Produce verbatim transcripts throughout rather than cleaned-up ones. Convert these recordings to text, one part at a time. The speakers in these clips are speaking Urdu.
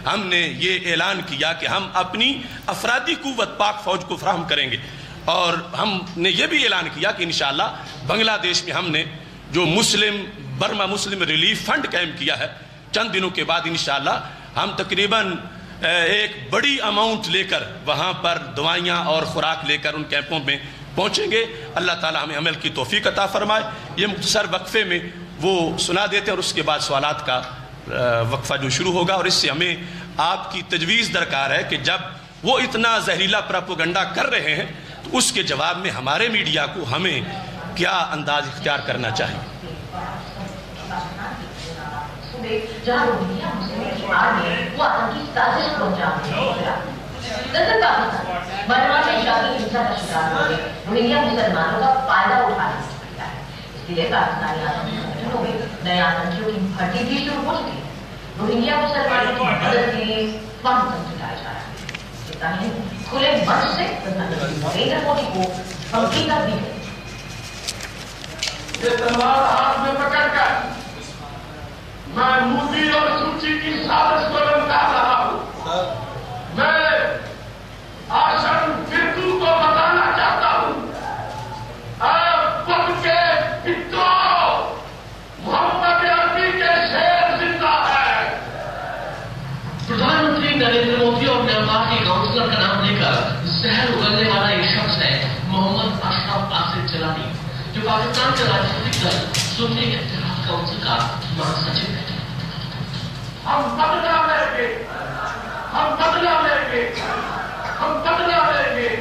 ہم نے یہ اعلان کیا کہ ہم اپنی افرادی قوت پاک فوج کو فراہم کریں گے، اور ہم نے یہ بھی اعلان کیا کہ انشاءاللہ بنگلہ دیش میں ہم نے جو مسلم برما مسلم ریلیف فنڈ قائم کیا ہے، چند دنوں کے بعد انشاءاللہ ہم تقریباً ایک بڑی اماؤنٹ لے کر وہاں پر دوائیاں اور خوراک لے کر ان کیمپوں میں پہنچیں گے۔ اللہ تعالی ہمیں عمل کی توفیق عطا فرمائے۔ یہ مختصر وقفے میں وہ سنا دیتے ہیں اور اس کے بعد سوالات کا وقفہ جو شروع ہوگا، اور اس سے ہمیں آپ کی تجویز درکار ہے کہ جب وہ اتنا زہریلا پراپوگنڈا کر رہے ہیں تو اس کے جواب میں ہمارے میڈیا کو ہمیں کیا انداز اختیار کرنا چاہیے۔ جہاں روہنگیا مسلم شمار میں وہ آتنکی سازش پہنچا دراصل پاکستان برما میں شامی ہنسا کا شکار ہو گئے روہنگیا مسلمانوں کا فائدہ اٹھانے سے پڑتا ہے، اس لیے پاکستانی آتنکی سنگھنوں میں نئے آتنکیوں کی بھرتی بھی شروع ہو چکی ہے۔ روہنگیا مسلمانوں کی مدد کے لیے فنڈ جٹایا جا رہا ہے، اتنا ہی کھلے منچ سے پردھان منتری نریندر مودی کو دھمکی دی گئی۔ یہ تلوار ہاتھ میں پکڑ کر میں مودی اور سوچی کی سازش کو لمکا رہا ہوں۔ میں آشن فردو کو بتانا چاہتا ہوں، اب پک کے پتروں، محمد عربی کے شیر زندہ ہے۔ پردھان منتری نریندر مودی اور میانمار کے کاؤنسلر کا نام لے کر زہر اگلنے والا یہ شخص ہے محمد اشرف آصف جیلانی، جو پاکستان کے راجنیتک دل سنی اتحاد کونسل کا مہاسچو ہے۔ ہم بدلہ لیں گے، ہم بدلہ لیں گے، ہم بدلہ لیں گے۔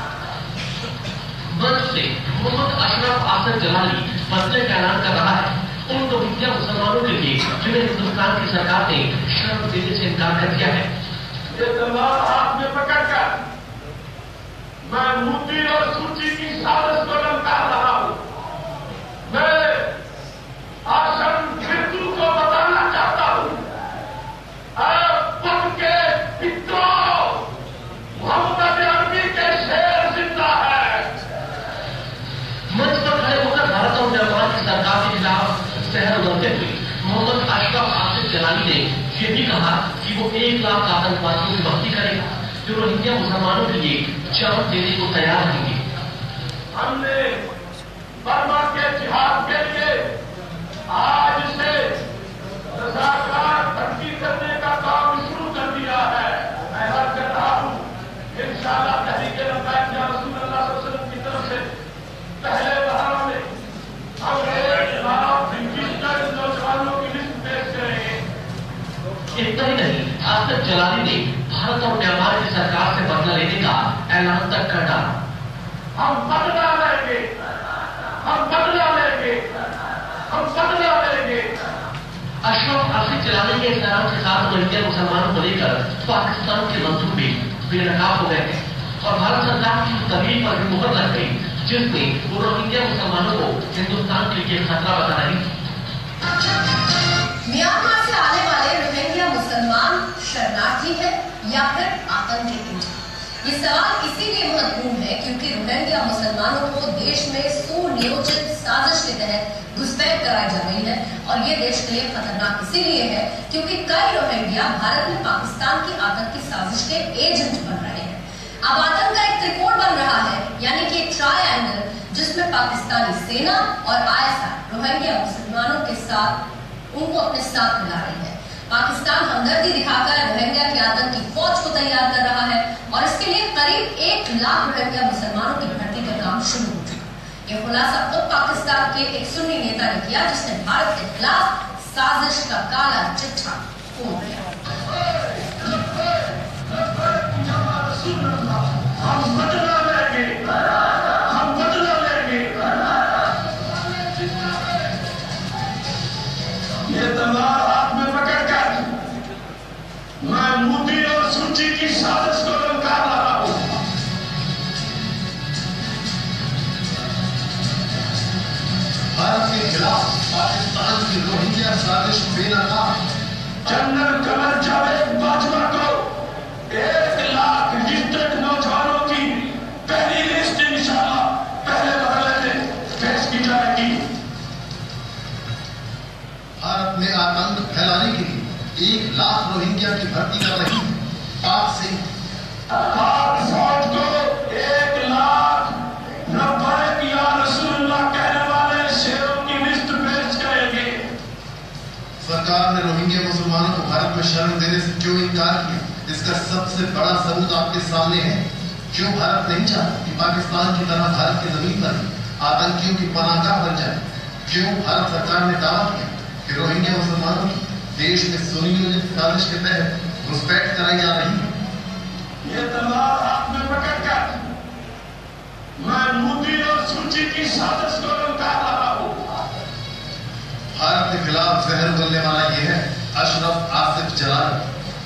منچ سے محمد اشرف آصف جیلانی بدلے کا اعلان کر رہا ہے ان روہنگیا مسلمانوں کے لیے جنہیں ہندوستان کی سرکار نے شرم دینے سے انکار کر دیا ہے۔ یہ تلوار ہاتھ میں پکڑ کر میں مودی اور سوچی کی سازش کو لمکا رہا ہوں۔ میں آشن فردو کو بتانا چاہتا ہوں، اب پک کے پتروں، محمد عربی کے شیر زندہ ہے۔ منچ پر کھڑے ہو کر بھارت اور میانمار کی سرکار کے خلاف زہر اگلتے ہوئے محمد اشرف آصف جیلانی نے یہ بھی کہا کہ وہ ایک لاکھ آتنکوادیوں کی بھرتی کرے گا جو روہنگیا مسلمانوں کے لیے جان دینے کو تیار رہیں گے۔ ہم نے برما کے جہاد کے لیے آج سے رضاکار بھرتی کرنے کا کام شروع کر دیا ہے۔ میں عرض کر رہا ہوں انشاءاللہ تحریک لبیک یا رسول اللہ صلی اللہ علیہ وسلم کی طرف سے پہلے بہار میں ہم ایک لاکھ رجسٹرڈ نوجوانوں کی لسٹ پیش کریں گے۔ اتنا ہی نہیں، آصف جیلانی نے بھارت اور میانمار کی سرکار سے بدلہ لینے کا اعلان تک کر ڈالا۔ ہم بدلہ لیں گے، ہم بدلہ لیں گے، ہم بدلہ لیں گے۔ اشرف آصف جیلانی کے اس اعلان کے ساتھ روہنگیا مسلمانوں کو لے کر پاکستان کے منصوبے بے نقاب ہو گئے ہیں اور بھارت سرکار کی تحریر پر بھی مہر لگ گئی جس میں وہ روہنگیا مسلمانوں کو ہندوستان کے لیے خطرہ بتا رہی تھی۔ میانمار سے آنے والے روہنگیا مسلمان شرناردھی ہے یا پھر آتنکی ایجنٹ؟ یہ سوال اسی لیے مہتوپورن ہے کیونکہ روہنگیا مسلمانوں کو دیش میں سونیوجت سازش کے تحت گھسپیٹ کرائی جا رہی ہے، اور یہ دیش کے لیے خطرناک اسی لیے ہے کیونکہ کئی روہنگیا بھارت میں پاکستان کی آتنکی سازش کے ایجنٹ بن رہے ہیں۔ اب آتنک کا ایک ترکوٹ بن رہا ہے، یعنی کہ ایک ٹرائی اینگل جس میں پاکستانی سینا اور آئی ایس آئی روہنگیا مسلمانوں کے ساتھ ان کو اپنے ساتھ ملا رہی ہے۔ پاکستان ہمدردی دکھا کر روہنگیا کی آتنکی فوج کو تیار کر رہا ہے اور اس کے لیے قریب ایک لاکھ روہنگیا مسلمانوں کی بھرتی کا کام شروع ہو چکا۔ یہ خلاصہ خود پاکستان کے ایک سنی نیتا نے کیا جس نے بھارت کے خلاف سازش کا کالا چٹا کھول دیا۔ ہم بدلہ لیں گے، ہم بدلہ لیں گے۔ یہ تلوار ہاتھ میں پکڑ کر میں مودی اور سوچی کی سازش کو لمکا رہا ہوں۔ بھارت کے خلاف پاکستان کی روہنگیا سازش بے نقاب۔ جنرل قمر جاوید باجوہ کو ایک لاکھ رجسٹرڈ نوجوانوں کی پہلی لسٹ انشاءاللہ پہلے مرحلے میں پیش کی جائے گی۔ بھارت میں آتنک پھیلانے کے لیے ایک لاکھ روہنگیا रोहिंग्या की भर्ती कर रही है। पाक से पाक फौज को एक लाख लब्बैक या रसूलुल्लाह कहने वाले शेरों की लिस्ट पेश करेंगे। सरकार ने रोहिंग्या मुसलमानों को भारत में शरण देने से क्यों इनकार किया? इसका सबसे बड़ा सबूत आपके सामने है। क्यों भारत नहीं चाहता कि पाकिस्तान की तरह भारत की जमीन पर आतंकियों की पनाहगाह बन जाए? क्यों भारत सरकार ने दावा किया कि रोहिंग्या मुसलमानों की देश में सुनियोजित साजिश के तहत घुसपैठ कराई जा रही है? ये तलवार हाथ में पकड़कर मैं मोदी और सूची की साजिश को नकार रहा हूं। भारत के खिलाफ जहर उगलने वाला ये है अशरफ आसिफ जलाली,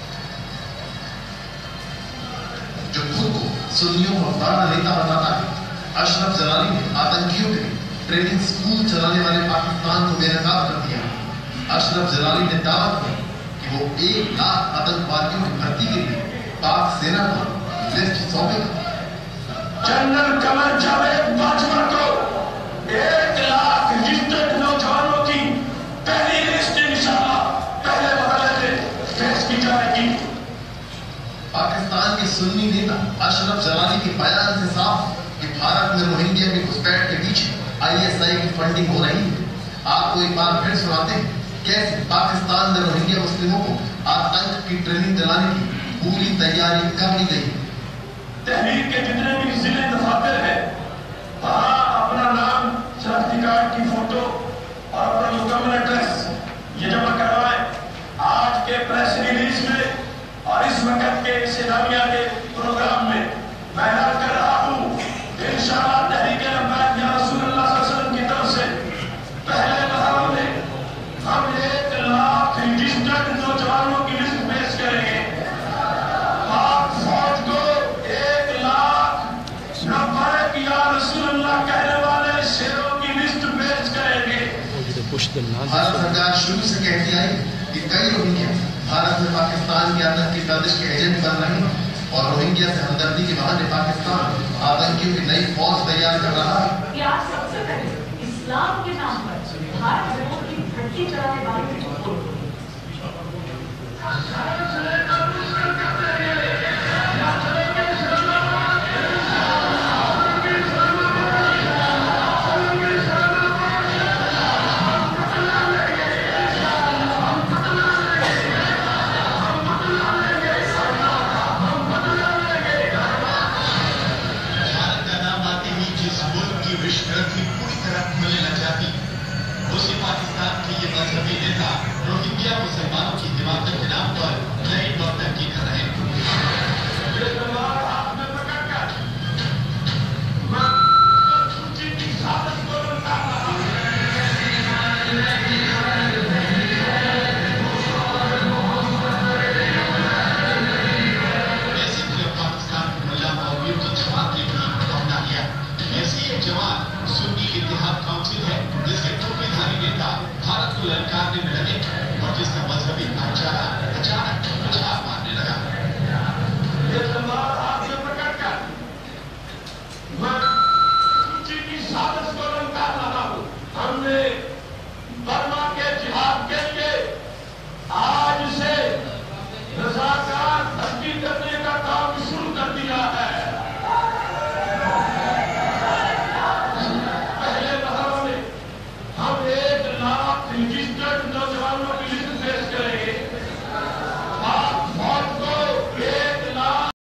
जो खुद को सुन्नियों का बड़ा नेता बताता है। अशरफ जलाली ने आतंकियों के ट्रेनिंग स्कूल चलाने वाले पाकिस्तान को बेनकाब कर दिया। अशरफ जलाली ने दावा किया कि वो एक लाख आतंकवादियों की भर्ती के लिए पाक सेना को लिस्ट सौंपेगा। जनरल कमर जावेद बाजवा को एक लाख रजिस्टर्ड नौजवानों की पहली लिस्ट इंशाअल्लाह पहले मरहले में पेश की जाएगी। पाकिस्तान के सुन्नी नेता अशरफ जलाली के बयान से साफ कि भारत में रोहिंग्या की घुसपैठ के पीछे आईएसआई की फंडिंग हो रही है। आपको एक बार फिर सुनाते हैं कैसे पाकिस्तान में रोहिंग्या मुस्लिमों को आतंक की ट्रेनिंग दिलाने की पूरी तैयारी कर ली गई। तहरीर के जितने भी जिले दफातर है वहां अपना नाम, शनाख्ती कार्ड की फोटो और अपना मुकम्मल एड्रेस ये जमा करवाएं। आज के प्रेस रिलीज में और इस वक्त के सेनानिया के प्रोग्राम में मैं ऐलान कर रहा हूं इंशाअल्लाह तहरीक लब्बैक या रसूलुल्लाह सल्लल्लाहु अलैहि वसल्लम की तरफ से पहले मरहले में हम एक लाख रजिस्टर्ड नौजवानों की लिस्ट पेश करेंगे। पाक फौज को एक लाख लब्बैक या रसूलुल्लाह कहने वाले शेरों की लिस्ट पेश करेंगे। भारत सरकार शुरू से कहती आई कि कई रोहिंग्या भारत में पाकिस्तान की आतंकी साजिश के एजेंट बन रहे हैं और रोहिंग्या से हमदर्दी के बहाने पाकिस्तान आतंकियों की नई फौज तैयार कर रहा है। क्या सबसे पहले इस्लाम के नाम पर भारत की भर्ती कराने वाले